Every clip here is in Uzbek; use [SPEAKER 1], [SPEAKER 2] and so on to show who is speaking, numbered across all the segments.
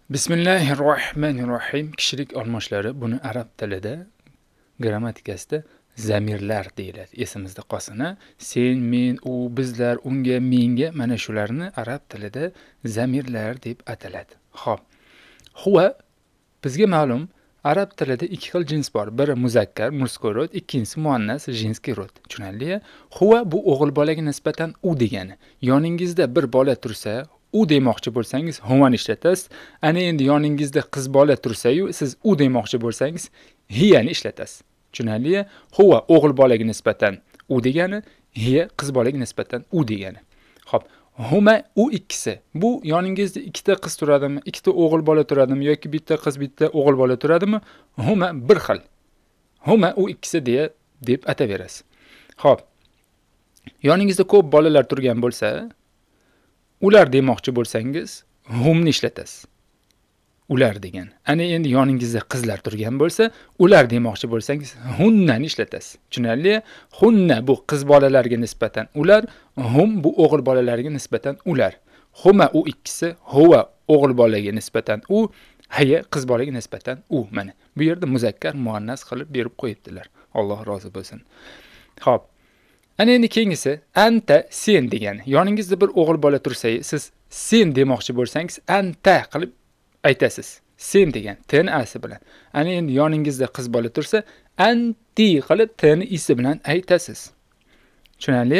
[SPEAKER 1] Bismillahirrohmanirrohim. Kishilik almoshlari buni arab tilida grammatikasida zamirlar deyiladi. Esimizda qolsin. Sen, men, u, bizlar, unga, menga mana shularni arab tilida zamirlar deb ataladi. Xo'p. Huwa bizga ma'lum arab tilida ikki xil jins bor. Biri muzakkar, murskoy rod, ikkinchisi muannas, jinskiy rod. Tushunarli? Huwa bu o'g'il bolaga nisbatan u degani. Yoningizda bir bola tursa, u demoqchi bo'lsangiz huvani ishlatasiz. Ana endi yoningizda qiz bola tursa-yu, siz u demoqchi bo'lsangiz hiyani ishlatasiz. Tushunarli? Huwa o'g'il bolaga nisbatan u degani, hiya qiz bolaga nisbatan u degani. Xo'p, huma u ikkisi. Bu yoningizda ikkita qiz turadimi, ikkita o'g'il bola turadimi yoki bitta qiz, bitta o'g'il bola turadimi? Huma bir xil. Huma u ikkisi deb ataverasiz. Xo'p. Yoningizda ko'p bolalar turgan bo'lsa, ular demoqchi bo'lsangiz, humni ishlatasiz. Ular degan. Ana endi yoningizda qizlar turgan bo'lsa, ular demoqchi bo'lsangiz, hunnani ishlatasiz. Tushunarli? Hunna bu qiz bolalarga nisbatan ular, hum bu o'g'il bolalarga nisbatan ular. Huma u ikkisi, huwa o'g'il bolaga nisbatan u, hiya qiz bolaga nisbatan u. Mana bu yerda muzakkar, muannas qilib berib qo'yibdilar. Alloh rozi bo'lsin. Xo'p. Ana endi keyingisi anta sen degani. Yoningizda bir o'g'il bola tursa, siz sen demoqchi bo'lsangiz anta qilib aytasiz. Sen degan t'ni asi bilan. Ana endi yoningizda qiz bola tursa, anti qilib t'ni isi bilan aytasiz. Tushunarli?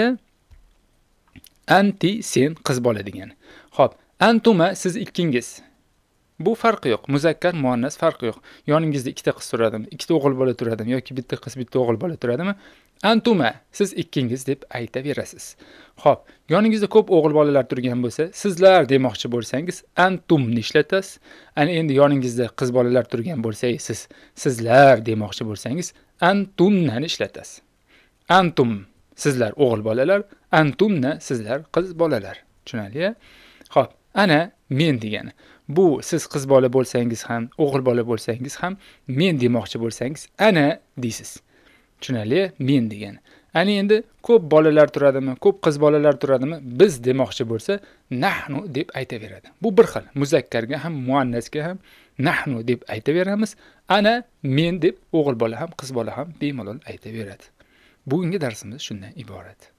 [SPEAKER 1] Anti sen qiz bola degani. Xo'p, antuma siz ikkingiz. Bu farqi yo'q. Muzakkar, muannas farqi yo'q. Yoningizda ikkita qiz turadimi, ikkita o'g'il bola turadimi yoki bitta qiz, bitta o'g'il bola turadimi? Antuma siz ikkingiz deb aytaverasiz. Xo'p, yoningizda ko'p o'g'il bolalar turgan bo'lsa, sizlar demoqchi bo'lsangiz antumni ishlatasiz. Ana endi yoningizda qiz bolalar turgan bo'lsa, siz sizlar demoqchi bo'lsangiz antunnani ishlatasiz. Antum sizlar o'g'il bolalar, antumna sizlar qiz bolalar. Tushunarli? Xo'p, ana men degani. Bu siz qiz bola bo'lsangiz ham, o'g'il bola bo'lsangiz ham men demoqchi bo'lsangiz ana deysiz. Tushunarli? Men degani. Ana endi ko'p bolalar turadimi, ko'p qiz bolalar turadimi, biz demoqchi bo'lsa nahnu deb aytaveradi. Bu bir xil. Muzakkarga ham, muannasga ham nahnu deb aytaveramiz. Ana men deb o'g'il bola ham, qiz bola ham bemalol aytaveradi. Bugungi darsimiz shundan iborat.